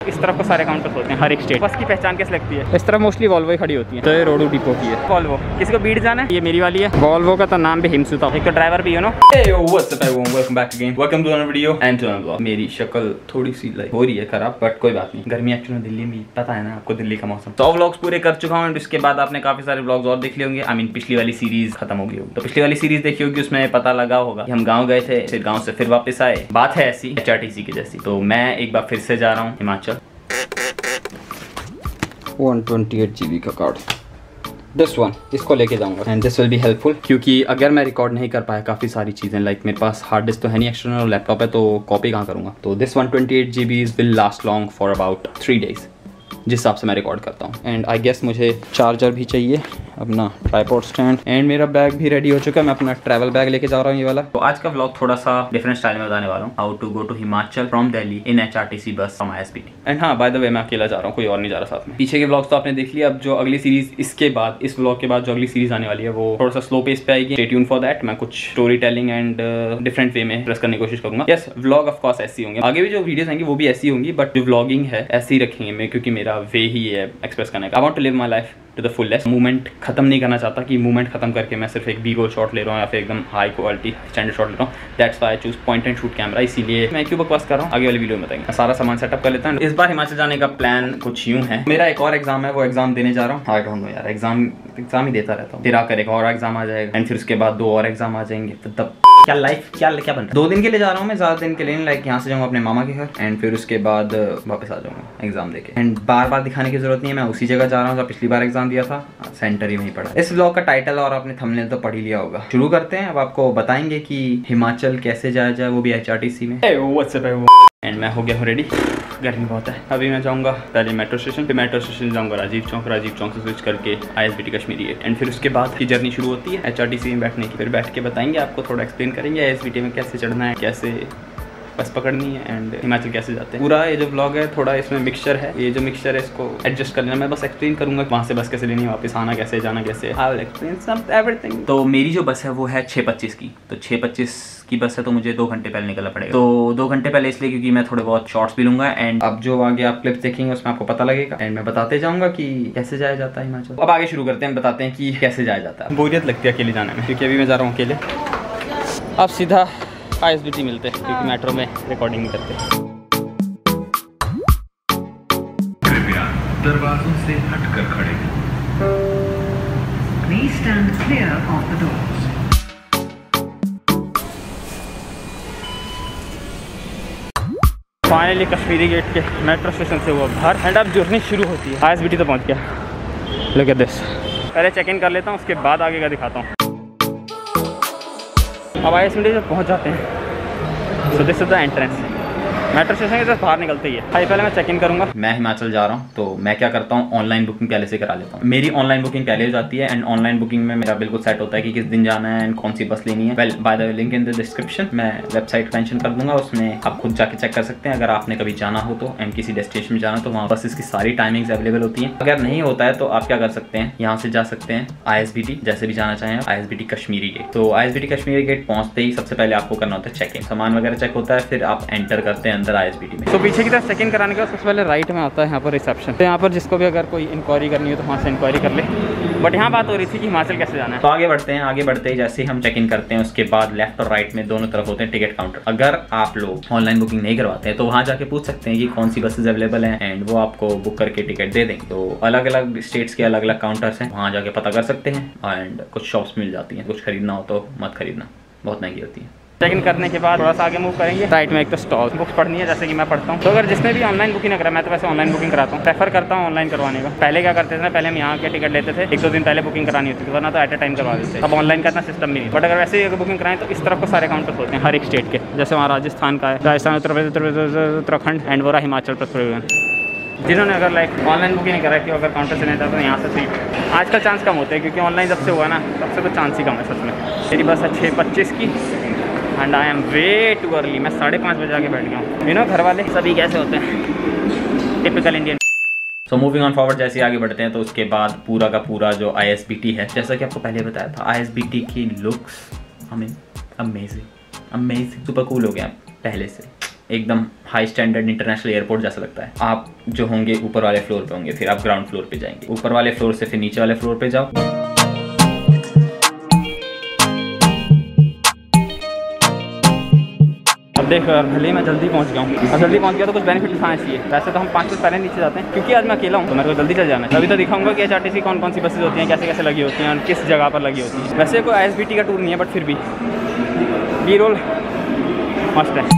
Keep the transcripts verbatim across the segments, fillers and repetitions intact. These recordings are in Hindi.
इस तरफ को सारे काउंटर्स होते हैं हर एक स्टेट। बस की पहचान कैसे लगती है? इस तरफ मोस्टली वॉल्वो ही खड़ी होती है। तो ये रोडू डिपो की है वॉल्वो। किसी को बीट जाना है? ये मेरी वाली है। वॉल्वो का तो नाम भी हिमसुता। एक तो ड्राइवर भी हो ना। मेरी शक्ल थोड़ी सी लाइक हो रही है खराब, बट कोई बात नहीं। गर्मी एक्चुअली दिल्ली में, पता है ना आपको दिल्ली का मौसम। सौ व्लॉग्स पूरे कर चुका हूँ। इसके बाद आपने काफी सारे व्लॉग्स और देख लिए होंगे। आई मीन पिछली वाली सीरीज खत्म हो गई होगी, तो पिछली वाली सीरीज देखी होगी। उसमें पता लगा होगा कि हम गाँव गए थे, फिर गाँव से फिर वापस आए। बात है ऐसी एच आर टी सी की जैसी। तो मैं एक बार फिर से जा रहा हूँ Himachal. One twenty eight G B का कार्ड, दिस वन, इसको लेके जाऊंगा and this will be helpful, क्योंकि अगर मैं रिकॉर्ड नहीं कर पाया काफ़ी सारी चीज़ें, लाइक मेरे पास हार्ड डिस्क तो है नहीं, एक्सटर्नल लैपटॉप है, तो कॉपी कहाँ करूँगा। तो this one twenty eight G B will last long for about three days जिस हिसाब से मैं रिकॉर्ड करता हूँ। एंड आई गेस मुझे चार्जर भी चाहिए, अपना ट्राइपॉड स्टैंड, एंड मेरा बैग भी रेडी हो चुका है। मैं अपना ट्रैवल बैग लेके जा रहा हूँ ये वाला। तो आज का व्लॉग थोड़ा सा डिफरेंट स्टाइल में बताने वाला हूँ। How to go to Himachal from Delhi in H R T C bus from I S B T. And हाँ, बाय द वे मैं अकेला जा रहा हूँ, कोई और नहीं जा रहा साथ में। पीछे के व्लॉग्स तो आपने देख लिया। अब जो अगली सीरीज इसके बाद, इस व्लॉग के बाद जो अगली सीरीज आने वाली है वो थोड़ा सा स्लो पेस पे आएगी। Stay tune for that. मैं कुछ story telling and different way में एक्सप्रेस करने की कोशिश करूंगा। यस, व्लॉग ऑफ कोर्स ऐसी होंगे, आगे भी जो वीडियोस आएंगी वो भी ऐसी होंगी, बट जो व्लॉगिंग है ऐसी रखेंगे मैं, क्योंकि मेरा वे ही है एक्सप्रेस करने का। I want to live my life to the fullest. Movement खत्म नहीं करना चाहता कि मूवमेंट खत्म करके मैं सिर्फ एक बी गोल शॉट ले रहा हूँ या फिर एकदम हाई क्वालिटी स्टैंडर्ड शॉट ले रहा हूँ। That's why I choose point and shoot camera. इसीलिए मैं क्यों बकवास कर रहा हूँ, आगे वाली वीडियो में बताएंगे। सारा सामान सेटअप कर लेता हूँ। इस बार हिमाचल जाने का प्लान कुछ यूँ है। मेरा एक और एग्जाम है, वो एग्जाम देने जा रहा हूँ। आई डोंट नो यार, एग्जाम एग्जाम ही देता रहता हूँ। फिर आकर एक और एग्जाम आ जाएगा एंड फिर उसके बाद दो और एग्जाम आ जाएंगे। तो तब क्या लाइफ क्या क्या बन रहा है। दो दिन के लिए जा रहा हूँ मैं, ज्यादा दिन के लिए। लाइक यहाँ से जाऊँगा अपने मामा के घर एंड फिर उसके बाद वापस आ जाऊँगा एग्जाम देके। एंड बार बार दिखाने की जरूरत नहीं है, मैं उसी जगह जा रहा हूँ जहाँ पिछली बार एग्जाम दिया था, सेंटर ही वहीं पड़ा। इस व्लॉग का टाइटल और आपने थंबनेल तो पढ़ ही लिया होगा। शुरू करते हैं। अब आपको बताएंगे कि हिमाचल कैसे जाया जाए, वो भी एच आर टी सी में। एंड मैं हो गया हूँ रेडी। गर्मी बहुत है। अभी मैं जाऊँगा पहले मेट्रो स्टेशन, फिर मेट्रो स्टेशन जाऊँगा राजीव चौक, राजीव चौक से स्विच करके I S B T Kashmiri gate. And फिर उसके बाद की जर्नी शुरू होती है एच आर टी सी में बैठने की। फिर बैठ के बताएंगे आपको, थोड़ा एक्सप्लेन करेंगे आई एस बी टी में कैसे चढ़ना है, कैसे बस पकड़नी है एंड हिमाचल कैसे जाते हैं। पूरा ये जो व्लॉग है थोड़ा इसमें मिक्सचर है। ये जो मिक्सचर है इसको एडजस्ट कर लेना। मैं बस एक्सप्लेन करूंगा वहाँ से बस कैसे लेनी है, वापस आना कैसे, जाना कैसे। I will explain some everything. तो मेरी जो बस है वो है छः पच्चीस की। तो छः पच्चीस की बस है, तो मुझे दो घंटे पहले निकलना पड़ेगा। तो दो घंटे पहले इसलिए क्योंकि मैं थोड़े बहुत शॉर्ट्स भी लूंगा। एंड अब जो आगे आप क्लिप्स देखेंगे उसमें आपको पता लगेगा एंड मैं बताते जाऊंगा कि कैसे जाया जाता है हिमाचल। अब आगे शुरू करते हैं, बताते हैं कि कैसे जाया जाता है। बोरियत लगती है अकेले जाने में, क्योंकि अभी मैं जा रहा हूँ अकेले। अब सीधा आई एस बी टी मिलते हैं, क्योंकि मेट्रो में रिकॉर्डिंग नहीं करते। कृपया दरवाजों से हटकर खड़े हैं। Please stand clear of the doors. Finally Kashmiri gate के मेट्रो स्टेशन से हुआ बाहर एंड अब जर्नी शुरू होती है। आई एस बी टी तो पहुंच गया। Look at this. पहले चेक इन कर लेता हूँ, उसके बाद आगे का दिखाता हूँ। अब आई एस बी टी जब पहुँच जाते हैं, so this is the entrance. Metro station के जस्ट बाहर निकलते ही है। भाई पहले मैं चेक इन करूंगा। मैं हिमाचल जा रहा हूँ, तो मैं क्या करता हूँ, ऑनलाइन बुकिंग पहले से करा लेता हूँ। मेरी ऑनलाइन बुकिंग पहले हो जाती है एंड ऑनलाइन बुकिंग में मेरा बिल्कुल सेट होता है कि किस दिन जाना है एंड कौन सी बस लेनी है। Well by the way, link in the description. मैं वेबसाइट मेंशन कर दूंगा, उसमें आप खुद जाके चेक कर सकते हैं। अगर आपने कभी जाना हो तो एंड किसी डेस्टिनेशन में जाना तो वहाँ बस इसकी सारी टाइमिंग्स अवेलेबल होती हैं। अगर नहीं होता है तो आप क्या कर सकते हैं, यहाँ से जा सकते हैं आई एस बी टी, जैसे भी जाना चाहें I S B T Kashmiri gate. तो I S B T Kashmiri gate पहुँचते ही सबसे पहले आपको करना होता है चेक इन। सामान वगैरह चेक होता है, फिर आप एंटर करते हैं अंदर आई एस बी टी में। तो पीछे की तरफ चेक इन कराने के बाद सबसे पहले राइट में आता है यहाँ पर रिसेप्शन। तो यहाँ पर जिसको भी अगर कोई इंक्वायरी करनी हो तो वहाँ से इंक्वायरी कर ले। बट यहाँ बात हो रही थी कि हिमाचल कैसे जाना है। तो आगे बढ़ते हैं। आगे बढ़ते ही जैसे ही हम चेक इन करते हैं उसके बाद लेफ्ट और राइट में दोनों तरफ होते हैं टिकट काउंटर। अगर आप लोग ऑनलाइन बुकिंग नहीं करवाते हैं तो वहाँ जाके पूछ सकते हैं कि कौन सी बसेज अवेलेबल हैं एंड वो आपको बुक करके टिकट दे देंगे। तो अलग अलग स्टेट्स के अलग अलग काउंटर्स हैं, वहाँ जाके पता कर सकते हैं एंड कुछ शॉप्स मिल जाती हैं। कुछ खरीदना हो तो मत खरीदना, बहुत महंगी होती है। चेक इन करने के बाद थोड़ा सा आगे मूव करेंगे। राइट में एक तो स्टॉल, बुक्स पढ़नी है जैसे कि मैं पढ़ता हूँ। तो अगर जिसने भी ऑनलाइन बुकिंग ना करा, मैं तो वैसे ऑनलाइन बुकिंग कराता हूँ, प्रेफर करता हूँ ऑनलाइन करवाने का। पहले क्या करते थे ना, पहले हम यहाँ के टिकट लेते थे, एक दो दिन पहले बुकिंग करानी होती थी, वरना तो एट ए टाइम करवा देते। अब ऑनलाइन का इतना सिस्टम नहीं है। बट अगर वैसे ही अगर बुकिंग कराएं तो इस तरफ को सारे काउंटर्स होते हैं हर एक स्टेट के। जैसे वहाँ राजस्थान का है, राजस्थान, उत्तर प्रदेश, उत्तराखंड एंड वो रहा हिमाचल प्रदेश। जिन्होंने अगर लाइक ऑनलाइन बुकिंग नहीं करा कि अगर काउंटर से नहीं था तो यहाँ से सीट आजकल चांस कम होते हैं, क्योंकि ऑनलाइन जब से हुआ ना तब से तो चांस ही कम है सच में। मेरी बस है छः पच्चीस की and I am way too early. मैं साढ़े पाँच बजे आके बैठ गया हूँ। यू नो घर वाले सभी कैसे होते हैं, typical Indian. So moving on forward, जैसे आगे बढ़ते हैं तो उसके बाद पूरा का पूरा जो आई एस बी टी है, जैसा कि आपको पहले बताया था, आई एस बी टी की looks I mean amazing amazing, super cool हो गया पहले से। एकदम हाई स्टैंडर्ड इंटरनेशनल एयरपोर्ट जैसा लगता है। आप जो होंगे ऊपर वाले फ्लोर पे होंगे, फिर आप ग्राउंड फ्लोर पे जाएंगे, ऊपर वाले फ्लोर से फिर नीचे वाले फ्लोर पे जाओ। अब देख भले मैं जल्दी पहुंच गया हूँ, अब जल्दी पहुंच गया तो कुछ बेनिफिट उठाना चाहिए। वैसे तो हम पाँच मिनट पहले नीचे जाते हैं क्योंकि आज मैं अकेला हूँ तो मेरे को जल्दी चल जाना है। अभी तो दिखाऊंगा कि एचआरटीसी कौन कौन सी बसेज होती हैं, कैसे कैसे लगी होती हैं और किस जगह पर लगी होती हैं। वैसे कोई आईएसबीटी का टूर नहीं है बट फिर भी बी रोल मस्त है।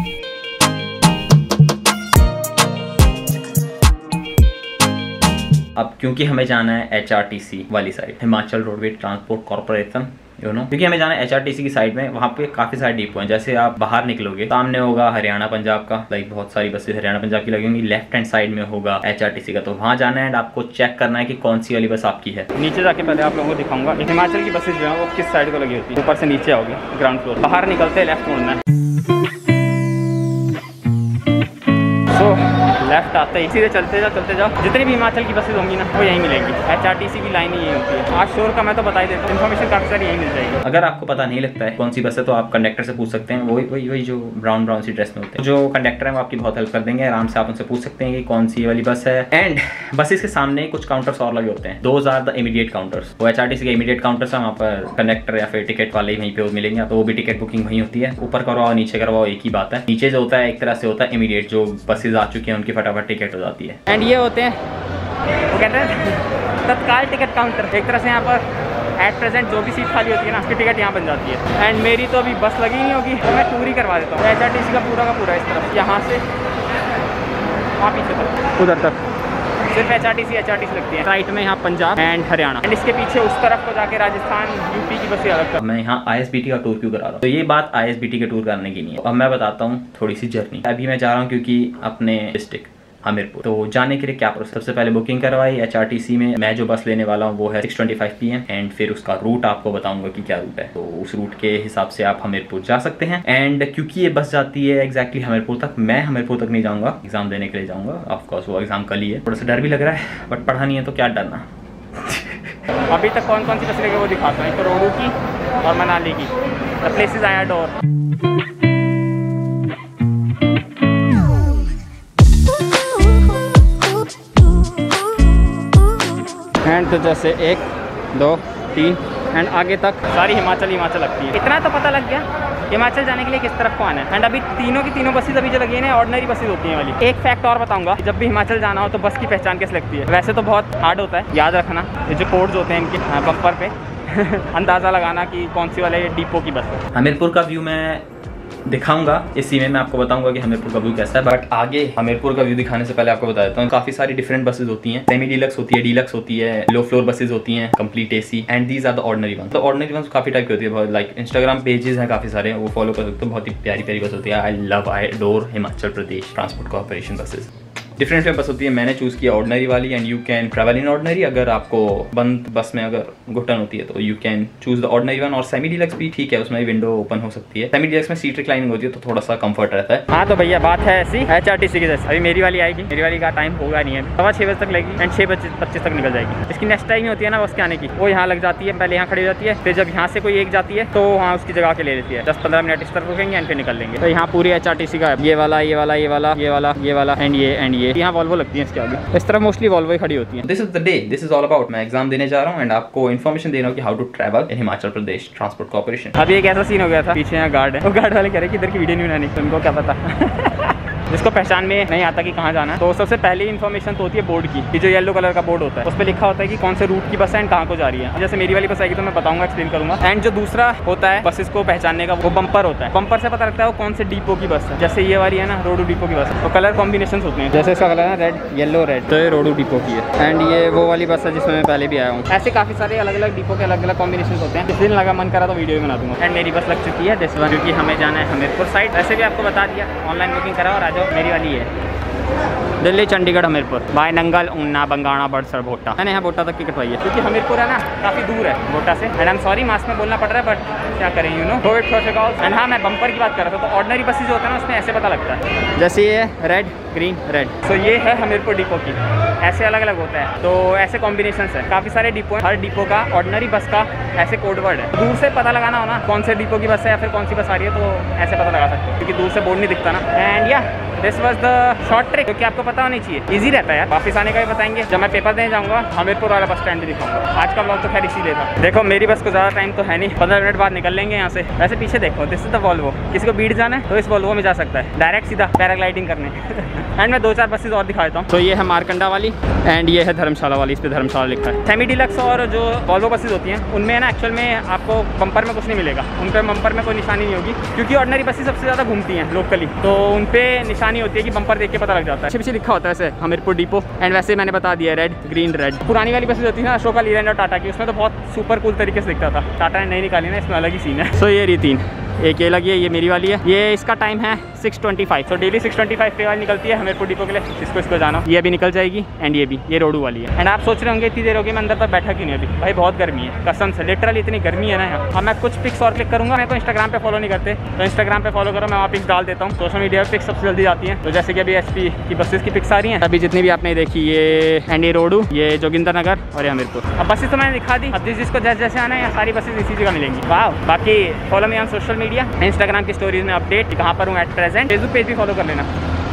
अब क्योंकि हमें जाना है एचआरटीसी वाली side, Himachal roadway transport corporation, you know, क्योंकि हमें जाना है एचआरटीसी की साइड में। वहाँ पे काफी सारे डिपो हैं। जैसे आप बाहर निकलोगे सामने होगा हरियाणा पंजाब का, लाइक बहुत सारी बसेस हरियाणा पंजाब की लगी होंगी। लेफ्ट हैंड साइड में होगा एचआरटीसी का, तो वहाँ जाना है एंड आपको चेक करना है कि कौन सी वाली बस आपकी है। नीचे जाके पहले आप लोगों को दिखाऊंगा हिमाचल की बसेज जो है वो किस साइड को लगी होती है। ऊपर से नीचे आओगे ग्राउंड फ्लोर, बाहर निकलते लेफ्ट मुड़ना है। लेफ्ट आते ही सीधे चलते जाओ चलते जाओ, जितनी भी हिमाचल की बसेज होंगी ना वो यहीं मिलेंगी। एचआरटीसी की लाइन यही होती है। आज शोर का मैं तो बता ही देता हूँ, इन्फॉर्मेशन काफी सारी यहीं मिल जाएगी। अगर आपको पता नहीं लगता है कौन सी बस है तो आप कंडक्टर से पूछ सकते हैं। वही वही वही जो ब्राउन ब्राउन सी ड्रेस में होते हैं, जो कंडक्टर है वो आपकी बहुत हेल्प कर देंगे। आराम से आप उनसे पूछ सकते हैं कि कौन सी वाली बस है। एंड बसेस के सामने कुछ काउंटर्स और लगे होते हैं, those are the immediate counters. वो एचआरटीसी के इमीडिएट काउंटर्स है, वहाँ पर कंडक्टर या फिर टिकट वाले वहीं पे मिलेंगे, तो वो भी टिकट बुकिंग वहीं होती है। ऊपर करवाओ नीचे करवाओ एक ही बात है। नीचे जो होता है एक तरह से होता है इमीडिएट, जो बसेज आ चुकी हैं उनकी फटाफट टिकट हो जाती है। एंड ये होते हैं वो कहते हैं तत्काल टिकट काउंटर। एक तरह से यहाँ पर एट प्रेजेंट जो भी सीट खाली होती है ना उसकी टिकट यहाँ बन जाती है। एंड मेरी तो अभी बस लगी नहीं होगी तो मैं टूर ही करवा देता हूँ। एचआरटीसी का पूरा का पूरा इस तरफ, यहाँ से वहाँ पीछे तक उधर तक सिर्फ एचआरटीसी एचआरटीसी लगती है। राइट में यहाँ पंजाब एंड हरियाणा, एंड इसके पीछे उस तरफ को जाके राजस्थान यूपी की बसें अलग। मैं यहाँ आईएसबीटी का टूर क्यों करा रहा हूँ, तो ये बात आईएसबीटी के टूर करने की नहीं है। अब मैं बताता हूँ थोड़ी सी जर्नी। अभी मैं जा रहा हूँ क्योंकि अपने डिस्ट्रिक्ट हमीरपुर, तो जाने के लिए क्या प्रोसेस। सबसे पहले बुकिंग करवाई एचआरटीसी में। मैं जो बस लेने वाला हूँ वो है six twenty five P M and फिर उसका रूट आपको बताऊंगा कि क्या रूट है, तो उस रूट के हिसाब से आप हमीरपुर जा सकते हैं। एंड क्योंकि ये बस जाती है एग्जैक्टली हमीरपुर तक, मैं हमीरपुर तक नहीं जाऊंगा, एग्जाम देने के लिए जाऊंगा। ऑफकोर्स वो एग्जाम कल ही है, थोड़ा सा डर भी लग रहा है बट पढ़ा नहीं है तो क्या डरना। अभी तक कौन कौन सी बस लेके वो दिखाता हूँ, एक तो रोडू की और मनाली की, the places I adore. And तो जैसे एक दो तीन एंड आगे तक सारी हिमाचल हिमाचल लगती है। इतना तो पता लग गया हिमाचल जाने के लिए किस तरफ को आना है। एंड अभी तीनों की तीनों बसेज अभी जो लगी है ना ऑर्डिनरी बसेज होती हैं वाली। एक फैक्ट और बताऊंगा, जब भी हिमाचल जाना हो तो बस की पहचान कैसे लगती है। वैसे तो बहुत हार्ड होता है याद रखना, ये जो कोड्स होते हैं इनके बम्पर पे अंदाज़ा लगाना कि कौन सी वाले डिपो की बस है। हमीरपुर का व्यू मैं दिखाऊंगा इसी में, मैं आपको बताऊंगा कि हमीरपुर का व्यू कैसा है। बट आगे हमीरपुर का व्यू दिखाने से पहले आपको बता देता हूँ काफी सारी डिफरेंट बसेज होती हैं। सेमी डीलक्स होती है, डीलक्स होती है, लो फ्लोर बसेज होती हैं, complete AC, and these are the ordinary one. तो ऑर्डिनरी वन काफी टाइप की होती है, बहुत लाइक इंस्टाग्राम पेजेस हैं काफी सारे, वो फॉलो कर सकते हो। बहुत ही प्यारी प्यारी बस होती है। I love I adore Himachal Pradesh transport corporation buses. Different type bus होती है, मैंने चूज़ किया ऑर्डिनरी वाली and you can travel in ordinary. अगर आपको बंद बस में अगर घुटन होती है तो you can choose the ordinary one. और सेमी डीलक्स भी ठीक है, उसमें विंडो ओपन हो सकती है। सेमी डीलक्स में सीट रिक्लाइनिंग होती है तो थोड़ा सा कंफर्ट रहता है। हाँ तो भैया बात है ऐसी एचआरटीसी की जैसे अभी मेरी वाली आएगी, मेरी वाली का टाइम होगा नहीं है, सवा छः बजे तक लगेगी एंड छः बजे पच्चीस तक निकल जाएगी। इसकी नेक्स्ट टाइम होती है ना बस के आने की, वो यहाँ लग जाती है, पहले यहाँ खड़ी हो जाती है, फिर जब यहाँ से कोई एक जाती है तो वहाँ उसकी जगह के ले लेती है। दस पंद्रह मिनट इस तरफ रुकेंगे एंड फिर निकल लेंगे। तो यहाँ पूरी एचआरटीसी का ये वाला ये वाला ये वाला ये वाला ये वाला एंड ये एंड ये यहाँ वॉल्वो लगती है इसके आगे। इस तरह मोस्टली वॉल्वो ही खड़ी होती है। This is the day, this is all about. मैं एग्जाम देने जा रहा हूँ एंड आपको इन्फॉर्मेशन दे रहा हूँ कि how to travel in Himachal Pradesh transport corporation. अभी एक ऐसा सीन हो गया था, पीछे यहाँ गार्ड है, वो गार्ड वाले कह रहे कि इधर की वीडियो नहीं बनानी, उनको क्या पता जिसको पहचान में नहीं आता कि कहाँ जाना है, तो सबसे पहले इन्फॉर्मेशन तो होती है बोर्ड की, कि जो येलो कलर का बोर्ड होता है उस पर लिखा होता है कि कौन से रूट की बस है एंड कहाँ को जा रही है। जैसे मेरी वाली बस आएगी तो मैं बताऊंगा, एक्सप्लेन करूंगा। एंड जो दूसरा होता है बसेस को पहचानने का, वो बम्पर होता है। बम्पर से पता लगता है वो कौन से डिपो की बस है। जैसे ये वाली है ना रोडू डिपो की बस, तो कलर कॉम्बिनेशन होते हैं, जैसे इसका कलर है रेड येलो रेड, तो ये रोडू डिपो की है। एंड ये वो वाली बस है जिसमें मैं पहले भी आया हूँ। ऐसे काफी सारे अलग अलग डिपो के अलग अलग कॉम्बिनेशन होते हैं। जिस दिन लगा मन करा तो वीडियो बना दूंगा। एंड मेरी बस लग चुकी है दिस वन, क्योंकि हमें जाना है हमीरपुर साइड। वैसे भी आपको बता दिया, ऑनलाइन बुकिंग करा और आ जाओ, मेरी वाली है। दिल्ली चंडीगढ़ हमीरपुर बाय नंगल ऊना बंगाणा बड़सर भोटा। मैंने यहाँ भोटा तक की कटवाई है क्योंकि हमीरपुर है ना काफ़ी दूर है भोटा से। And I am sorry mask में बोलना पड़ रहा है बट क्या करें you know covid protocol. And हाँ मैं बम्पर की बात कर रहा था तो ऑर्डिनरी बसेज जो होता है ना उसमें ऐसे पता लगता है जैसे ये रेड ग्रीन रेड। सो ये है हमीरपुर डिपो की, ऐसे अलग अलग होता है तो ऐसे कॉम्बिनेशन है। काफ़ी सारे डिपो हैं, हर डिपो का ऑर्डिनरी बस का ऐसे कोड वर्ड है। दूर से पता लगाना हो ना कौन से डिपो की बस है या फिर कौन सी बस आ रही है तो ऐसे पता लगा सकते हो क्योंकि दूर से बोर्ड नहीं दिखता ना। And yeah this was the short trick क्योंकि आपको पता होनी चाहिए, इजी रहता है यार। वापस आने का भी बताएंगे, जब मैं पेपर देने जाऊँगा हमीरपुर वाला बस स्टैंड भी दिखाऊंगा। आज का ब्लॉग तो खैर इसीलिए था। देखो मेरी बस को ज़्यादा टाइम तो है नहीं, पंद्रह मिनट बाद निकल लेंगे यहाँ से। वैसे पीछे देखो दिस इज द वॉल्वो, किसी को बीट जाना है तो इस वॉल्वो में जा सकता है डायरेक्ट सीधा पैराग्लाइडिंग करने। एंड मैं दो चार बसेज और दिखा देता हूँ। तो ये है मारकंडा वाली एंड ये है धर्मशाला वाली, इस पर धर्मशाला लिखा है। सेमी डिलक्स और जो वॉल्वो बसेज होती हैं उनमें ना एक्चुअल में आपको बम्पर में कुछ नहीं मिलेगा, उन पर बम्पर में कोई निशानी नहीं होगी क्योंकि ऑर्डिनरी बसेज सबसे ज़्यादा घूमती हैं लोकली, तो उन पर निशानी होती है कि बम्पर देख के पता लग जाता है। पीछे लिखा होता है ऐसे हमीरपुर डिपो। एंड वैसे मैंने बता दिया रेड ग्रीन रेड। पुरानी वाली बसेज होती है ना अशोका लीलैंड और टाटा की, उसमें तो बहुत सुपर कूल तरीके से दिखता था। टाटा ने नहीं निकाली ना, इसमें अलग ही सीन है। सो ये रही तीन, एक ये लगी है, ये मेरी वाली है। ये इसका टाइम है सिक्स ट्वेंटी फाइव। तो डेली सिक्स ट्वेंटी फाइव पे वाली निकलती है हमीरपुर डिपो के लिए, इसको इसको जाना। ये भी निकल जाएगी एंड ये भी, ये रोडू वाली है। एंड आप सोच रहे होंगे इतनी देर होगी मैं अंदर तक बैठा क्यों नहीं अभी। भाई बहुत गर्मी है कसम से, लिटरली इतनी गर्मी है ना यहाँ। अब मैं कुछ पिक्स और क्लिक करूँगा। मेरे को इंस्टाग्राम पे फॉलो नहीं करते तो इंस्टाग्राम पे फॉलो करो, मैं वहाँ पिक्स डाल देता हूँ। सोशल मीडिया पर पिक्स सबसे जल्दी आती हैं। तो जैसे कि अभी एस पी की बसेस की पिक्स आ रही हैं अभी जितनी भी आपने देखी, ये एंड ये रोडू, ये जोगिंदर नगर और ये हमीरपुर। अब बसेस तो मैंने दिखा दी, अब जिस जिसको जैसे जैसे आना है सारी बसेस इसी जगह मिलेंगी। वाह, बाकी follow me on social media, Instagram की स्टोरीज में अपडेट कहाँ पर हूँ एट प्रेजेंट। फेसबुक पेज भी फॉलो कर लेना।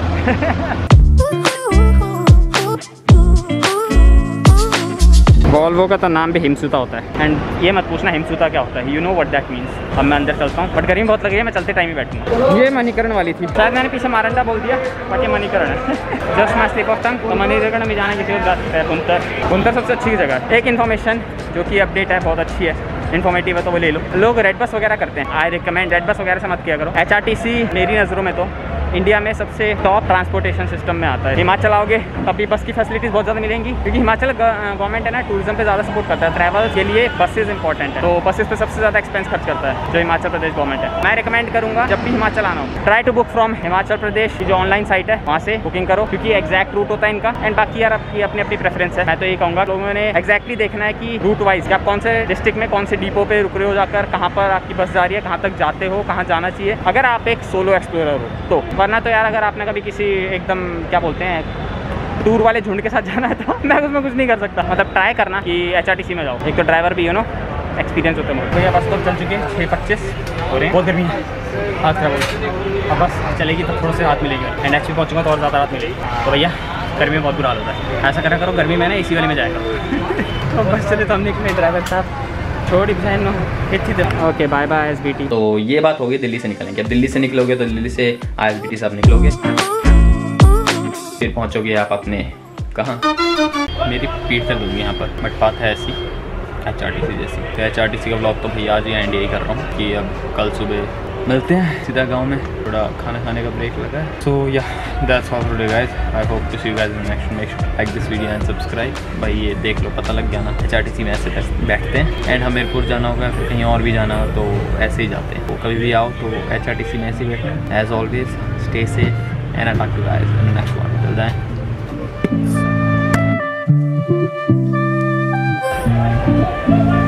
वॉल्वो का तो नाम भी हिमसुता होता है। एंड ये मत पूछना हिमसुता क्या होता है, you know what that means. अब मैं अंदर चलता हूँ बट गर्मी बहुत लग रही है, मैं चलते टाइम ही बैठूँगा। ये मणिकरण वाली थी, शायद मैंने पीछे मारंडा बोल दिया बट ये मणिकरण है। जस्ट मैं स्लिप ऑफ टंग। तो मणिकरण में जाना किसी को जा सकता है। बुनतर, बुनतर सबसे अच्छी जगह है। एक इन्फॉर्मेशन जो कि अपडेट है, बहुत अच्छी है, इन्फॉर्मेटिव है तो वो ले लो। लोग रेड बस वगैरह करते हैं, आई रिकमेंड रेड बस वगैरह से मत किया करो। एच आर टी सी मेरी नज़रों में तो इंडिया में सबसे टॉप ट्रांसपोर्टेशन सिस्टम में आता है। हिमाचल आओगे तब भी बस की फैसिलिटीज़ बहुत ज़्यादा मिलेंगी क्योंकि हिमाचल गवर्नमेंट है ना टूरिज्म पे ज़्यादा सपोर्ट करता है। ट्रैवल के लिए बसेज इंपॉर्टेंट है, तो बसेस पे सबसे ज़्यादा एक्सपेंस खर्च करता है जो हिमाचल प्रदेश गवर्नमेंट है। मैं रिकमेंड करूँगा जब भी हिमाचल आना हो, try to book from Himachal Pradesh की जो ऑनलाइन साइट है वहाँ से बुकिंग करो क्योंकि एग्जैक्ट रूट होता है इनका। एंड बाकी यार आपकी अपनी अपनी प्रेफरेंस है। मैं तो ये कहूँगा लोगों ने एक्जैक्टली देखना है कि रूट वाइज आप कौन से डिस्ट्रिक्ट में कौन से डिपो पे रुक रहे हो, जाकर कहाँ पर आपकी बस जा रही है, कहाँ तक जाते हो, कहाँ जाना चाहिए, अगर आप एक सोलो एक्सप्लोरर हो तो। वरना तो यार अगर आपने कभी किसी एकदम क्या बोलते हैं टूर वाले झुंड के साथ जाना है तो मैं उसमें कुछ नहीं कर सकता। मतलब ट्राई करना कि एच आर टी सी में जाओ, एक तो ड्राइवर भी यू नो एक्सपीरियंस होता है। भैया बस तो चल चुके हैं छः पच्चीस हो रहे हैं, बहुत गर्मी है, हाथ खराब हो। अब बस चलेगी तो थोड़ा से हाथ मिलेगी एंड एक्चुअली पहुँचूंगा तो और ज़्यादा हाथ मिलेगी। तो भैया गर्मी में बहुत बुरा हाल होता है, ऐसा करा करो गर्मी में ना इसी वाले में जाया करो। तो बस चले तो हमने निकले, ड्राइवर साहब छोड़ी बहन okay bye bye S B T. तो ये बात होगी दिल्ली से निकलेंगे। अब दिल्ली से निकलोगे तो दिल्ली से आई एस बी टी साहब निकलोगे, फिर पहुंचोगे आप अपने कहाँ। मेरी पीठ दर्द होगी यहाँ पर बट बात है ऐसी एच आर टी सी जैसी। तो एच आर टी सी का ब्लॉग तो भैया आज ही एंड यही कर रहा हूँ कि अब कल सुबह मिलते हैं सीधा गांव में, थोड़ा खाना खाने का ब्रेक लगा है। So yeah that's all for today guys, I hope to see you guys in next. Make sure like this video and subscribe. भाई ये देख लो पता लग गया ना, एच आर टी सी में ऐसे बैठते हैं। एंड हमीरपुर जाना होगा फिर कहीं और भी जाना हो तो ऐसे ही जाते हैं। तो कभी भी आओ तो एच आर टी सी में ऐसे ही बैठना। As always stay safe and I talk to guys in the next one. Till then